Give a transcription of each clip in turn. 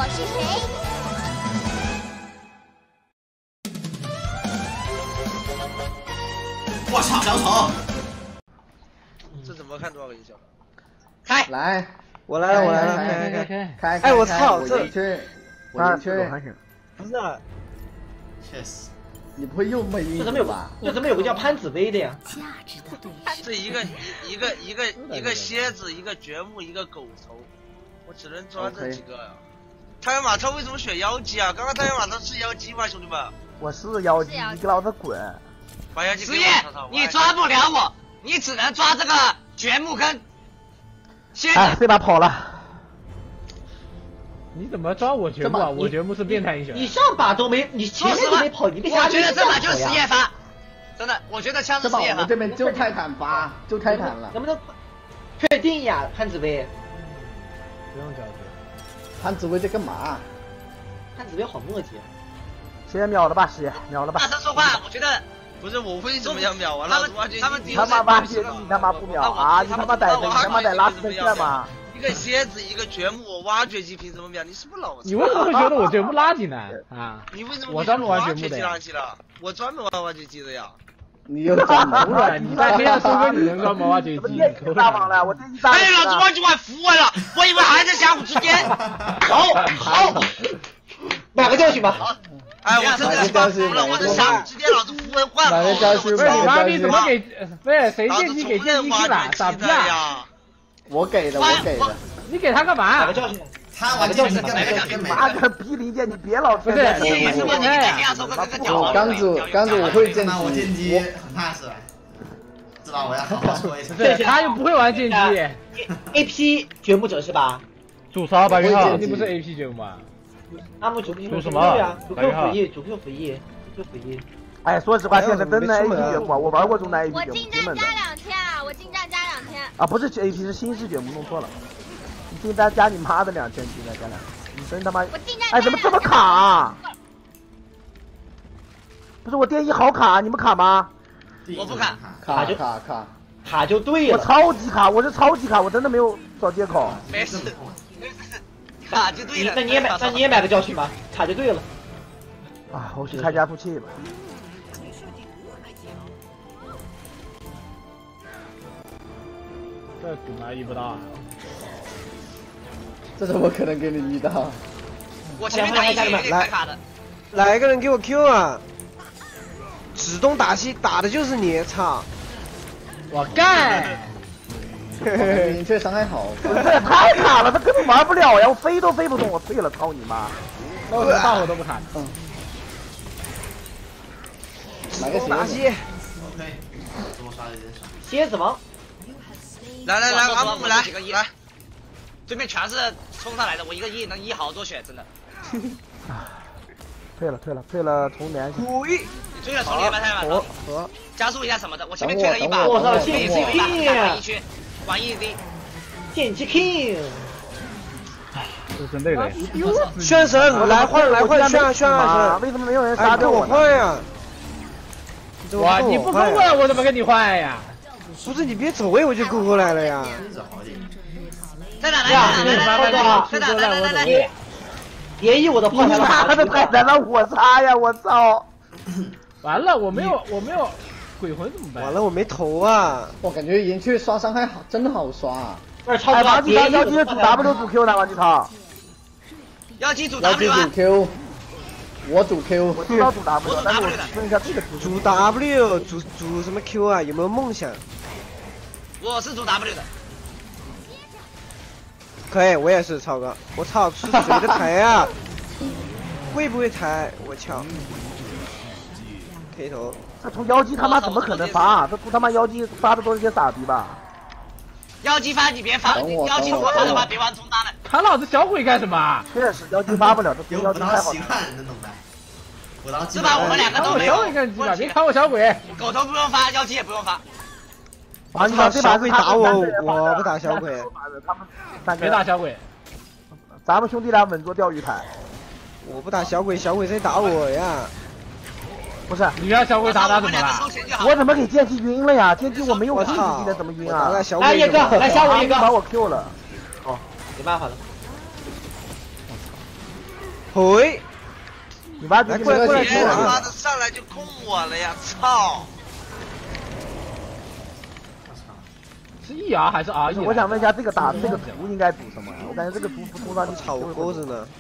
我是谁？ 我操，小丑！ 这怎么看多少个音效？ 开来， 我来了，我来了，开！哎，我操，这我赢去， 不是啊， 确实， 你不会又没运气吧？ 这怎么有个叫潘紫薇的呀？ 这一个蝎子，一个掘墓，一个狗头，我只能抓这几个呀。太阳马他为什么选妖姬啊？刚刚太阳马他是妖姬吗，兄弟们？ 我是妖姬，你给老子滚！ 把妖姬职业，你抓不了我，你只能抓这个掘墓跟蝎子。 哎，这把跑了。你怎么抓我掘墓啊？我掘墓是变态英雄。 你上把都没，你前面都没跑，你为啥？ 我觉得这把就实业发，真的，我觉得枪是实业发。 我这边就泰坦发，就泰坦了。 能不能确定呀，潘紫薇？ 不用交接。 潘紫薇在干嘛？ 潘紫薇好墨迹。 先秒了吧，师爷，秒了吧。 大声说话，我觉得。 不是我为什么要秒啊？他们你他妈挖掘机，你他妈不秒啊？你他妈逮拉斯特线吗？ 一个蝎子，一个掘墓，我挖掘机凭什么秒？你是不是脑子？ 你为什么会觉得我掘墓垃圾呢？啊？ 你为什么我专门玩掘墓的垃圾了？我专门玩挖掘机的呀。 你又专门了？你在黑暗收割你能专门挖掘机？我大王了，我这一大。 哎，老子挖掘完服我了，我以为还在相互之间。好， 买个教训吧。 哎，我真的是服了，我的相互之间老子符文换买个教训， 不是你妈逼怎么给？不是谁电机给电机去了？傻逼呀！ 我给的， 你给他干嘛？ 买个教训。 他玩电机跟妈个逼零件，你别老不是你是变态。 刚主，我会剑击， 我剑击很踏实，知道我要好好说一声。 他又不会玩剑击。 AP 掘墓者是吧？ 主烧白云号，你不是 AP 掘墓吗？ 阿木主什么呀？主 Q 辅翼，主 Q 辅翼。 哎，说实话，现在真的 AP 掘墓，我玩过中单 AP 掘墓， 我近战加2天啊！我近战加2天。 啊，不是 AP 是新式掘墓，弄错了。你近战加你妈的2000，近战加2，你真他妈！哎，怎么这么卡啊？不是我电一好卡，你们卡吗？ 我不卡， 卡就对了。 我超级卡，我是超级卡，我真的没有找借口。 没事。卡就对了。 那你也买个教训吧，卡就对了。 啊，我去开加速器吧。这怎么遇不到啊？ 这怎么可能给你遇到？ 我前面打一局开卡的。 来个人给我 Q 啊！指东打西打的就是你，操！ 我干！ 你这伤害好， 这也太卡了，他根本玩不了呀！我飞都飞不动，我退了，操你妈！那我大火都不卡。 指东打西。 OK，多刷了一点少。 蝎子王。 来，阿木来， 对面全是冲上来的，我一个E能E好多血，真的。 退了，重连。 你退了重连吧，太晚。加速一下什么的，我前面退了一把。 我操，剑姬 King，玩 ED， 剑姬 King。 这真累了。 炫神，来换炫神。 为什么没有人杀掉我？换呀！ 哇，你不跟我，我怎么跟你换呀？ 不是你别走位，我就勾过来了呀。 在哪来？ 别意我的炮台了， 他的泰坦让我杀呀！我操！完了，我没有鬼魂怎么办？ 完了，我没头啊！ 我感觉银雀刷伤害好，真的好刷啊！ 哎，王继超妖姬主 W 主 Q 呢？王继超。 妖姬主 W 啊！ 我主 Q， 我知道主 W， 但是我问一下这个主 W 主什么 Q 啊？有没有梦想？ 我是主 W 的。 可以，我也是超哥。我操，是谁的台啊？会不会台？我操！K 头。 这出妖姬他妈怎么可能发？这出他妈妖姬发的都是些傻逼吧？ 妖姬发你别发，妖姬我发的话别玩中单了。 砍老子小鬼干什么？确实妖姬发不了，这妖姬太好看，能懂的。 这把我们2个都没有。 小鬼干鸡巴，别砍我小鬼。 狗头不用发，妖姬也不用发。 啊！你把小鬼打我，我不打小鬼。 他们别打小鬼，咱们兄弟俩稳坐钓鱼台。 我不打小鬼，小鬼在打我呀。 不是，你让小鬼打怎么了？我怎么给剑姬晕了呀？剑姬我没有剑姬的怎么晕啊？ 来叶哥，来下我叶哥， 把我 Q 了。 哦，没办法了。 嘿， 你妈过来过来别他妈的上来就控我了呀！操！ 是 ER 还是 RE？ 我想问一下，这个这个图应该赌什么呀？我感觉这个图不通上去炒钩子呢。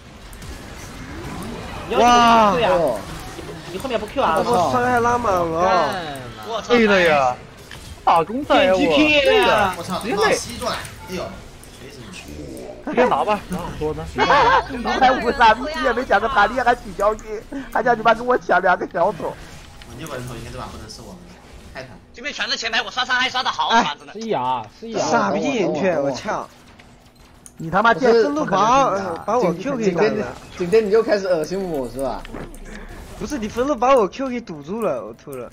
哇！你后面不 Q 啊？ 我伤害拉满了。 我操！ 对了呀，打工仔呀我。 对的。 我操！往西转，哎呦， 直接拿吧，说呢。 153也没讲个塔利还取消军，还叫你妈跟我抢2个小丑。 你本头应该这把不能是我们，泰坦。 这边全是前排，我刷伤害刷的好爪子呢。 是 ER，是 ER。 傻逼岩雀，我操！ 你他妈见真的把我 Q 给挡了。 今天你就开始恶心我是吧？ 不是你分路把我 Q 给堵住了，我吐了。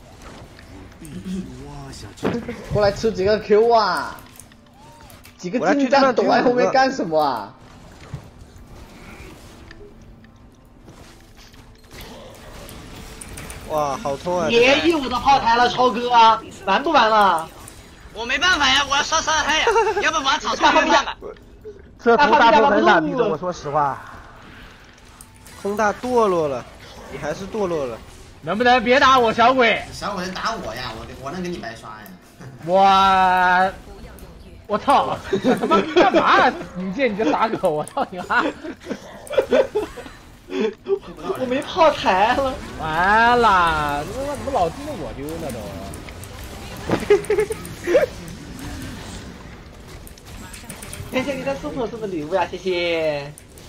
过来吃几个 Q 啊！几个近战躲在后面干什么啊？ 哇，好痛啊！ 也15的炮台了，超哥，完不完了？ 我没办法呀，我要刷伤害呀，要不把草丛干吧。 这图大部很傻逼的，我说实话。 空大堕落了，你还是堕落了。 能不能别打我小鬼？ 小鬼打我呀，我能给你白刷呀。 我操！他妈干嘛？你见你这傻狗！我操你妈！ 我没炮台了。 完了，怎么老盯着我丢呢都？ 谢谢你的super 送的礼物呀，谢谢。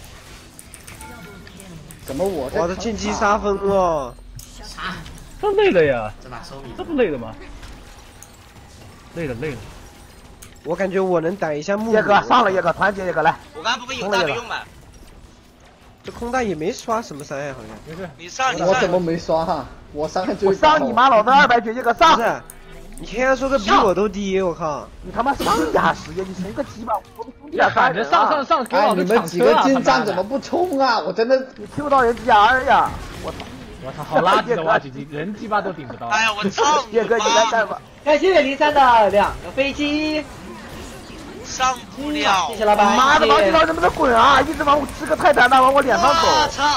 怎么我的晋级杀分了？ 啥？ 这累了呀！ 这把收米， 这不累了吗？累了。 我感觉我能逮一下木。 叶哥上了，叶哥团结叶哥来。 我刚不有大没用吗？ 这空大也没刷什么伤害，好像。 没事。 你上。 我怎么没刷哈？我伤害最我上你妈，老子200血，叶哥上。 不是，你天天说的比我都低，我靠！ 你他妈上假十呀！你冲个鸡巴！我们兄弟俩喊着上！ 哎，你们几个近战怎么不冲啊？我真的你 Q 到人家2呀！ 我操，好垃圾的挖掘机，人鸡巴都顶不到。 哎呀，我操！ 叶哥你来干吧。 感谢03的2个飞机。 上不了， 谢谢老板。 妈的，王金涛能不能滚啊！一直往我吃个泰坦，往我脸上走。 我操！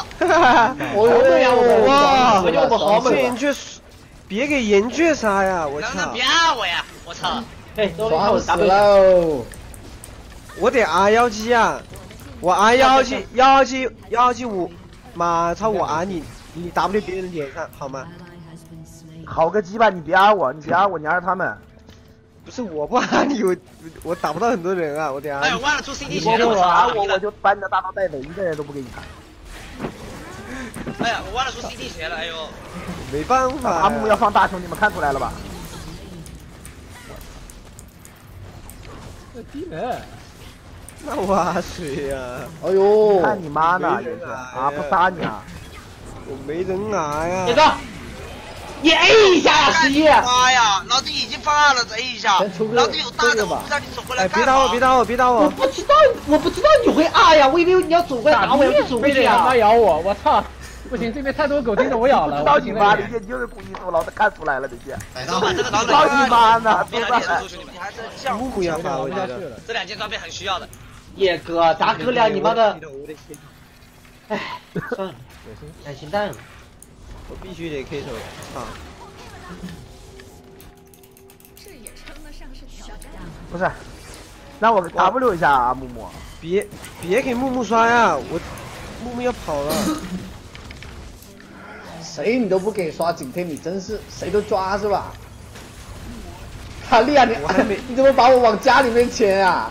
我就我好猛！岩雀，别给岩雀杀呀！我操！ 能不能别按我呀！我操！ 哎， 爽死喽！ 我得 R17啊！我 R117我妈操！我 R你 W 别人脸上好吗？ 好个鸡巴！你别 R 我，你 R 他们。 不是我不 R 你，我打不到很多人啊，我得 R。 哎，忘了出 CD 血了，我就把你的大刀带走，一个人都不给你看。 哎呀，我忘了出 CD 血了，哎呦！ 没办法。 阿木要放大熊，你们看出来了吧？ 这低能。 那挖谁呀？ 哎呦！ 看你妈呢，啊不杀你啊！ 我没人拿呀。 叶哥。你 A 一下呀，11！ 妈呀，老子已经放2了，再 A 一下。老子有大的，我不知道你走过来干嘛。 别打我！ 我不知道你会 R 呀，我以为你要走过来打我，要去走过去呀。 他妈咬我，我操！不行，这边太多狗盯着我咬了。 操你妈的，你就是故意做，老子看出来了，这些。 操你妈呢！ 木木要发，我觉得这2件装备很需要的。 叶哥，大哥俩你妈的！哎，算了，担心蛋了。 我必须得 K 手，操！ 不是，让我 W 一下啊，木木。 别给木木刷呀，木木要跑了。 谁你都不给刷，今天你真是谁都抓是吧？卡利亚，你怎么把我往家里面牵啊？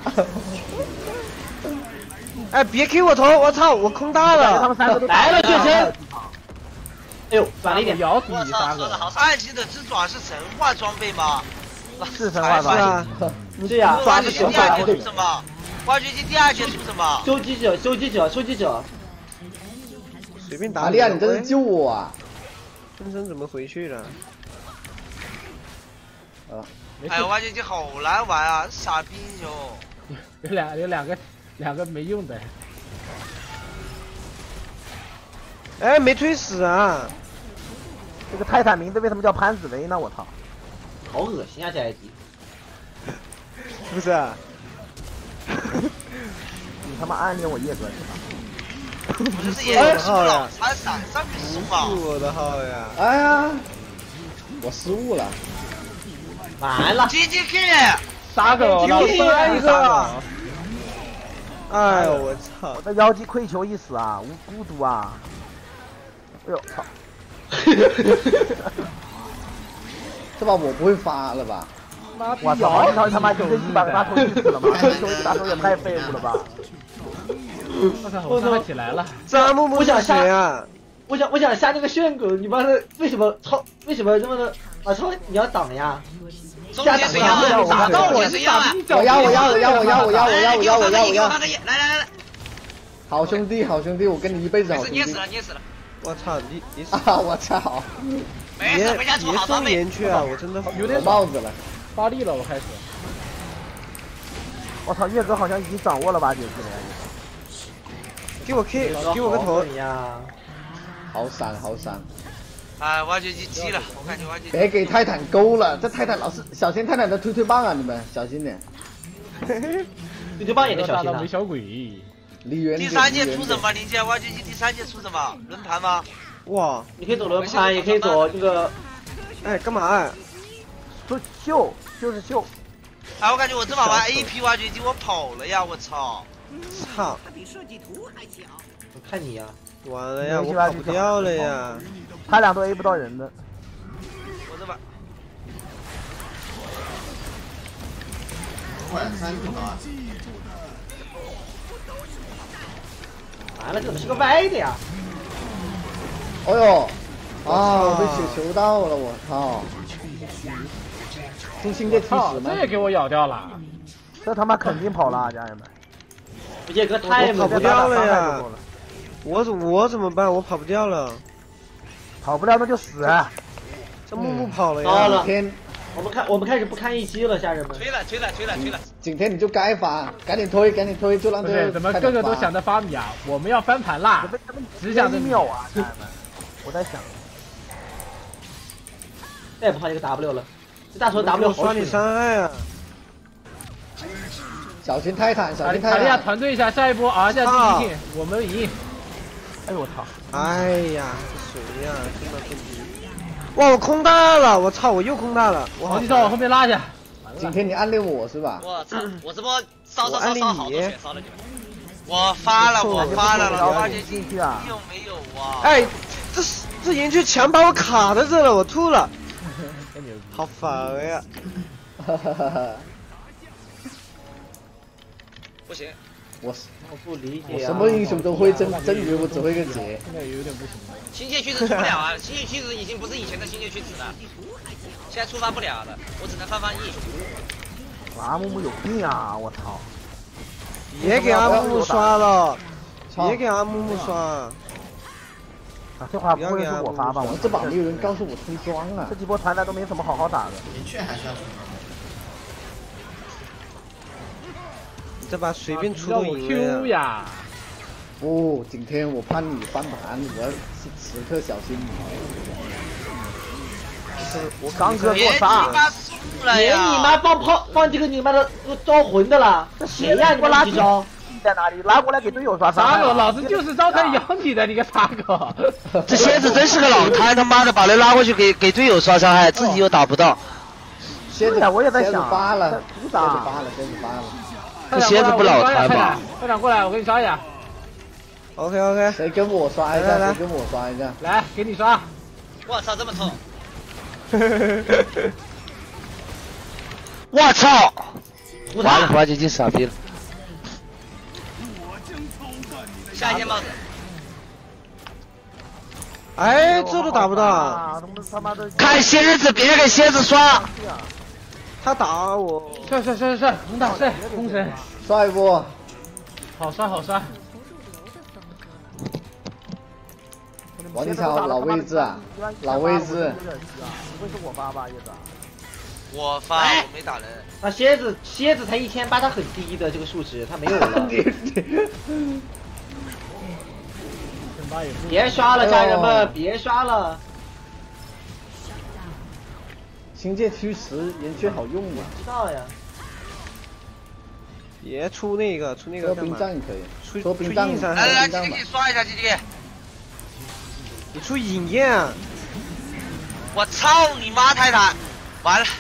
哎，别 Q 我头，我操，我空大了。 他们3个都来了，绝尘。哎呦，转了一点， 咬死你 3个。2级的之爪是神话装备吗？ 是神话吧？ 是啊， 对呀。 挖掘机第2阶是什么？挖掘机第2阶是什么？ 收集者。 随便打。 卡利亚，你真是救我啊！ 分身怎么回去了？ 哎，挖掘机好难玩啊，傻逼哟！ 有两个没用的。 哎，没推死啊！ 这个泰坦名字为什么叫潘紫薇呢？我操！ 好恶心啊，这 ID。 不是啊。 你他妈暗恋我叶哥是吧？ 我就是也输了，他闪上面输嘛。 我的号呀！ 哎呀，我失误了。 完了 ，GGK， 杀狗，老一个。哎呦我操！ 我的妖姬愧疚一死啊，无孤独啊！哎呦操！ 这把我不会发了吧？ 我操！他妈就这一把给他头一死了吗？这球打手也太废物了吧！ 我操！我他起来了！ 张木木想谁啊？ 我想下那个炫狗，你妈的为什么为什么这么的？啊操！你要挡呀！ 下挡呀！打到我谁要啊？ 我要！ 来！ 好兄弟，我跟你一辈子好兄弟。 你也死了！ 我操你死啊！我操！ 没事，回家出好装备。 别送盐去啊！我真的有点帽子了， 发力了，我开始。 我操，月哥好像已经掌握了吧？这个。 给我 K， 给我个头呀！ 好闪！ 哎，挖掘机击了，我感觉挖掘机。 别给泰坦勾了，这泰坦老是小心泰坦的推棒啊！你们小心点。 推棒也得小心啊！ 小鬼。 第3届出什么？林姐，挖掘机第3届出什么？轮盘吗？ 哇！ 你可以走轮盘，也可以走那个。 哎，干嘛？ 就是秀。 哎，我感觉我这把玩 AP 挖掘机，我跑了呀！我操！ 操！ 我看你呀！ 完了呀，我跑不掉了呀！ 他俩都 A 不到人的。 我这把。 完了，这怎么是个歪的呀？ 哎呦！啊，被雪球到了，我操！中心这踢死这也给我咬掉了， 这他妈肯定跑了，家人们。 野哥太跑不掉了呀！我怎么办？我跑不掉了。 跑不了那就死。 这木木跑了呀！ 好了，我们开始不看一击了，家人们。 吹了！ 景天你就该发，赶紧推，就让这个。 怎么个个都想着发米啊？我们要翻盘啦！只想着秒啊，家人们。我在想。 再不好一个 W 了，这大头 W 刷你伤害啊！ 小心泰坦！ 卡利亚团队一下，下一波啊，下第一，我们赢！ 哎呦我操！ 哎呀，这谁呀？这么笨逼！哇，我空大了！我操，我又空大了！ 我你从我后面拉去。 今天你暗恋我是吧？ 我操！我这波烧好多血烧了你们。 我发了，挖掘机去啊！ 有没有啊？ 哎，这岩雀墙把我卡在这了，我吐了。好烦呀！ 不行， 我不理解、啊。 我什么英雄都会，真以为我只会个杰。 现在有点不行了。 星界驱使出不了啊！星界驱使已经不是以前的星界驱使了，现在触发不了了，我只能翻译。 阿木木有病啊！我操！ 别给阿木木刷了，别给阿木木刷。 啊，这话不会是我发吧？ 这把没有人告诉我推装啊！ 这几波团战都没什么好好打的。 明确还是要推装。 这把随便出都赢了呀！ 哦，景天，我怕你翻盘，我要时刻小心你。 我刚哥给我杀！ 别你妈放这个你妈的招魂的了！谁呀？你拉几招？ 在哪里？拉过来给队友刷傻狗，老子就是招他咬你的，你个傻狗！ 这蝎子真是个老贪，他妈的把人拉过去给队友刷伤害，自己又打不到。 蝎子， 我也在想， 发了， 蝎子发了。 这蝎子不老贪吧？ 队长过来，我给你刷一下。 OK。 谁跟我刷一下？谁跟我刷一下？ 来，给你刷。 我操，这么痛！ 我操！完了，挖掘机傻逼了。 下一件帽子。 哎，这都打不到。 看蝎子，别给蝎子刷。 他打我。 帅，能打帅，风神。 刷一波。 好刷。 王一超老位置啊，老位置。 不会是我发吧，叶子？ 我发，我没打人。 那蝎子才1800，他很低的这个数值，他没有了。别刷了，家人们，别刷了。 星界驱使岩雀好用吗？ 知道呀。 别出那个说冰杖也可以，说冰杖。 来，今天给你刷一下，今天。 你出影焰。 我操你妈泰坦！完了。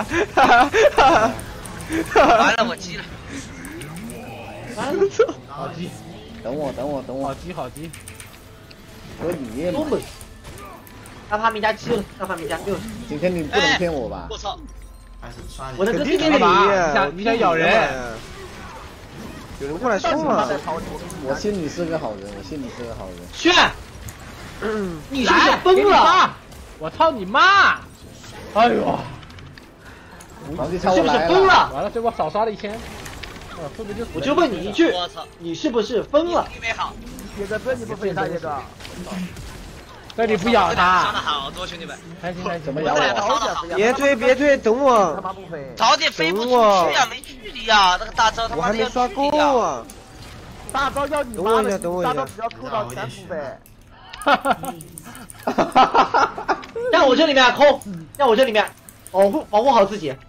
完了，我急了。 完了，好急！ 等我。 好急！ 说影焰。 东北。让他们家急了，让他们家6。 今天你不能骗我吧？ 我操！ 我的哥弟弟， 你想咬人？ 有人过来送了。 我信你是个好人， 炫，你是不是疯了？ 我操你妈！哎呦！ 你是不是疯了？ 完了，这波少刷了1000。 我就问你一句，你是不是疯了？ 预备好。 野哥，这你不飞他，野哥。 这里不咬他。 伤的好多，兄弟们。 开心。 怎么咬我？ 别退，等我。 他妈不飞。 早点飞不出去呀，没距离呀，那个大招他妈我还没刷够啊。 大招要你妈的，大招只要扣到全部呗。 让我这里面抠，让我这里面保护好自己。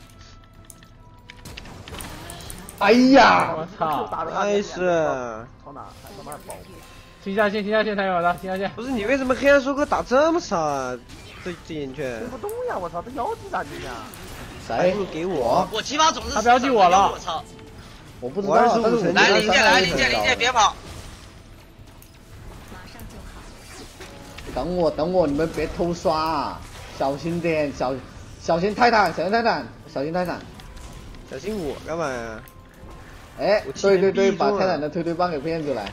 哎呀！ 我操！ 哎是。 从哪？还他妈保护。 停下线，太有了，停下线。 不是你为什么黑暗收割打这么少啊？这进去。 飞不动呀！我操，这妖姬咋进呀？ 谁？ 给我。 我激发种子。 他标记我了。 我操！ 我不知道。 来林健，别跑。 等我，你们别偷刷啊！小心点，小心泰坦，小心我干嘛呀？ 哎，对，把泰坦的推棒给骗出来。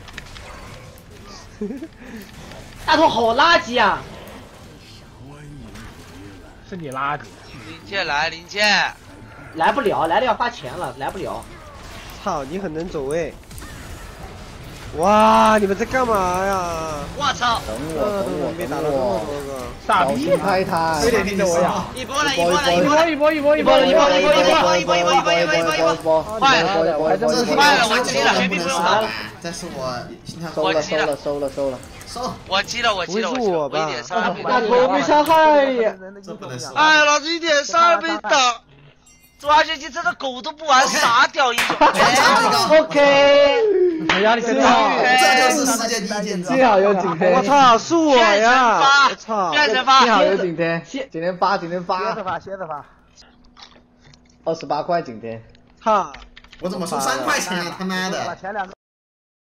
大头好垃圾啊！ 是你垃圾。 林健， 来不了，来了要花钱了，来不了。 操，你很能走哎！哇，你们在干嘛呀？ 我操！ 等我， 别打了这么多个。 傻逼！ 泰坦， 非得盯着我呀！ 一波了！ 快了，我急了，绝逼不用打。 这是我心跳收了。 我急了，我1点3被大头被伤害。 这不能收。 哎，老子1点3被打。抓学机真的狗都不玩，傻屌英雄。 OK。 压力真好，这就是世界第一剑。 幸好有景天。 我操，是我呀！我操， 幸好有景天。今天发。 歇着发。 28块景天。 操！ 我怎么收3块钱啊？他妈的！ 把前2个。